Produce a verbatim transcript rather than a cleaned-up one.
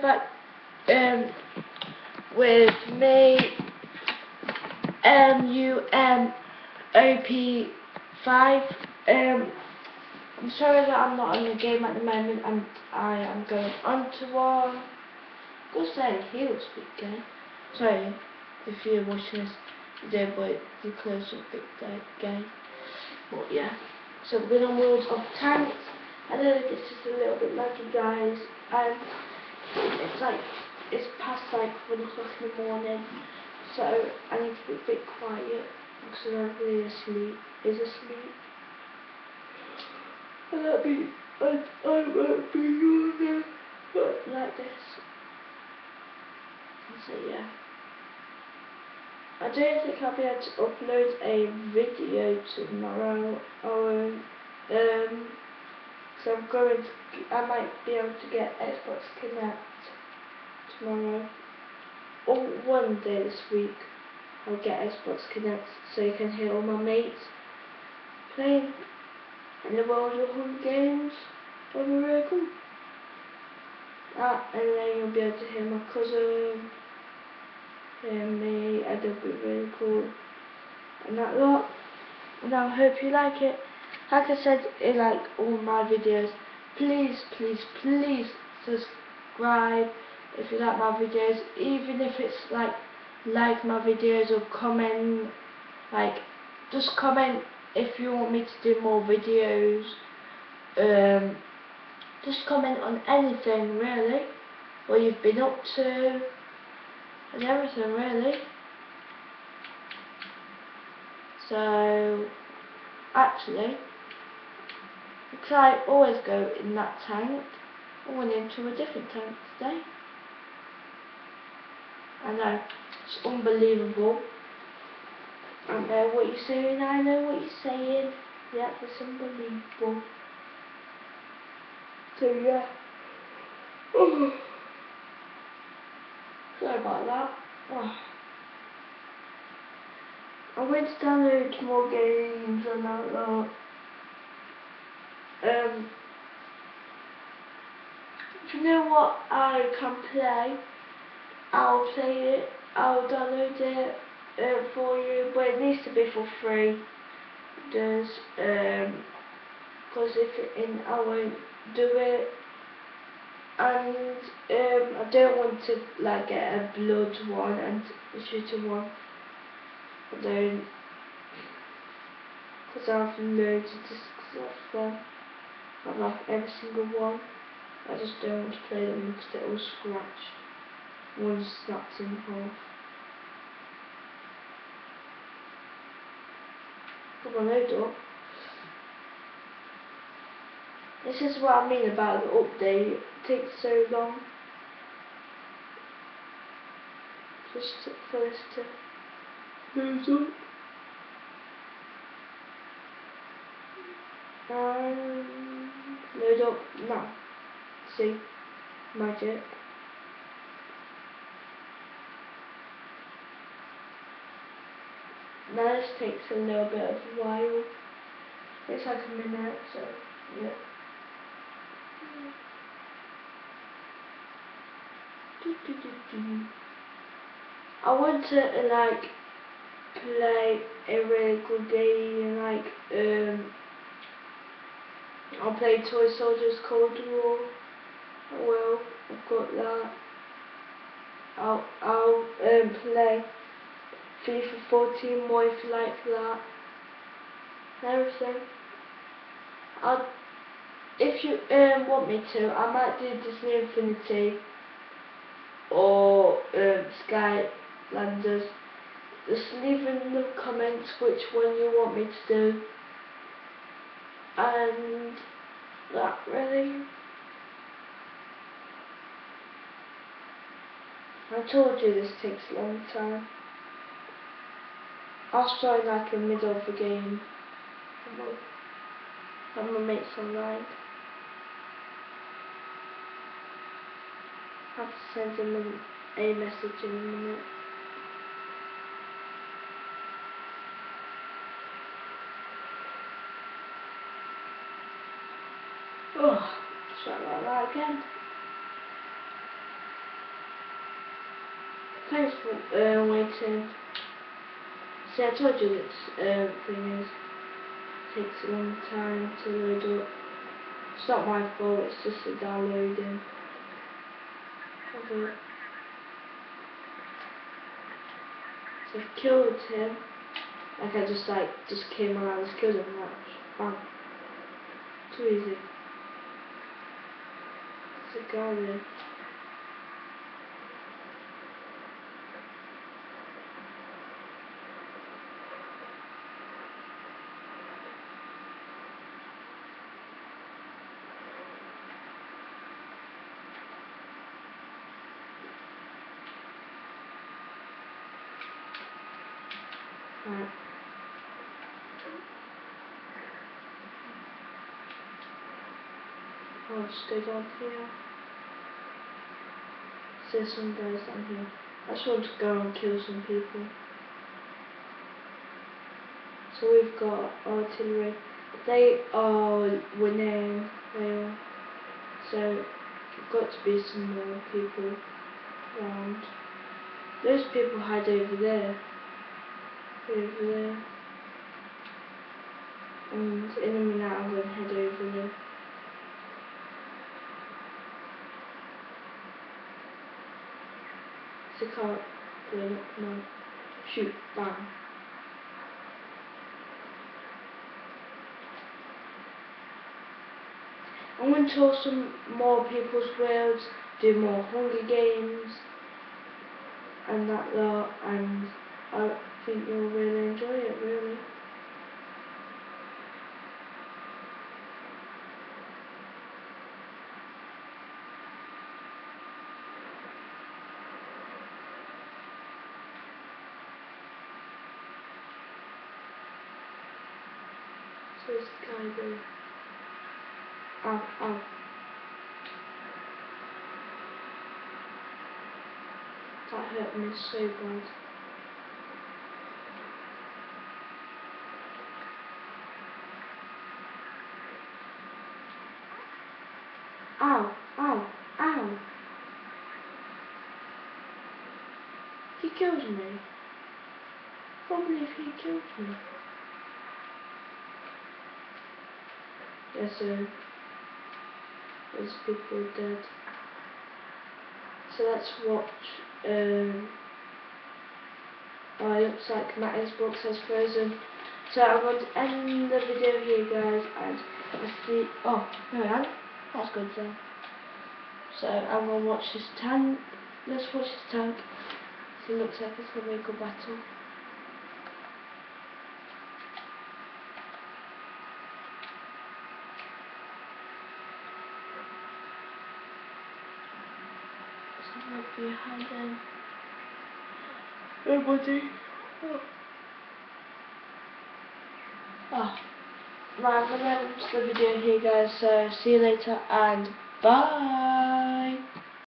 back um, with me, M U M O P five. Um, I'm sorry that I'm not on the game at the moment, and I am going on to one. Go say heel speak game. Sorry if you're watching this video, but the close up big game. But yeah, so we're going on World of Tanks. I know this is a little bit laggy, guys, and it's like it's past like one o'clock in the morning, so I need to be a bit quiet because I'm really asleep. Is asleep. I won't be. I, I won't be yawning, but like this. So yeah. I don't think I'll be able to upload a video tomorrow. Or um, so I'm going to. I might be able to get Xbox Connect tomorrow, or one day this week. I'll get Xbox Connect so you can hear all my mates playing in the World of Hunger Games. That'll be really cool. Ah, and then you'll be able to hear my cousin and me, and it'll be really cool. And that lot. And I hope you like it. Like I said in like all my videos, please, please, please subscribe if you like my videos, even if it's like like my videos or comment, like just comment if you want me to do more videos. Um, just comment on anything really, what you've been up to and everything really. So actually, because I always go in that tank, I went into a different tank today. I know, it's unbelievable. I know what you're saying, I know what you're saying. Yeah, it's unbelievable. So yeah. Oh. Sorry about that. Oh. I went to download more games and that lot. Um, if you know what I can play, I'll play it, I'll download it uh, for you, but it needs to be for free. It does, um, because if it in, I won't do it, and um, I don't want to like get a blood one and a shooter one. I don't, because I've loads of discs of them. I like every single one. I just don't want to play them because they're all scratched. One snapped in half. Come on, load up. This is what I mean about the update. It takes so long just to, for this to load up. Um, load up now. See, magic. Now this takes a little bit of a while. It's like a minute, so yeah. Do, do, do, do. I want to uh, like play a really good game, like um, I'll play Toy Soldiers Cold War. I will. I've got that. I'll I'll um, play FIFA fourteen more if you like that. And everything. I'll, if you um, want me to, I might do Disney Infinity or um, Skylanders. Just leave in the comments which one you want me to do. And that really. I told you this takes a long time. I'll start like in the middle of the game. I'm gonna make some line. I have to send him a message in a minute. Oh, sorry about that again. thanks for uh, waiting. See, I told you this uh, thing is takes a long time to load up. It's not my fault, it's just the downloading of it. So I've killed him. Like I just like just came around, just killed him. Like, bam. Too easy. There's a guy there. Right. I'll just go down here. There's some guys down here. I just want to go and kill some people. So we've got artillery. They are winning. They are. So there's got to be some more people around. Those people hide over there. Over there. And in a minute I'm going to head over there. So can't blow up, no. Shoot, bang. I'm going to tour some more people's worlds, do more Hunger Games and that lot, and I think you'll really enjoy it, really. So this guy there. Ow, ow. That hurt me so bad. Ow, ow, ow. He killed me. I can't believe he killed me. Yes, sir. Those people are dead. So let's watch. Um, oh, it looks like my Xbox has frozen. So I'm going to end the video here, guys, and I'll see. Oh, no, man. That's good then. So I'm going to watch this tank. Let's watch this tank. It looks like it's going to be a good battle. Someone behind them. Nobody. Oh. Oh. Right, I'm going to end the video here, guys. So see you later and bye.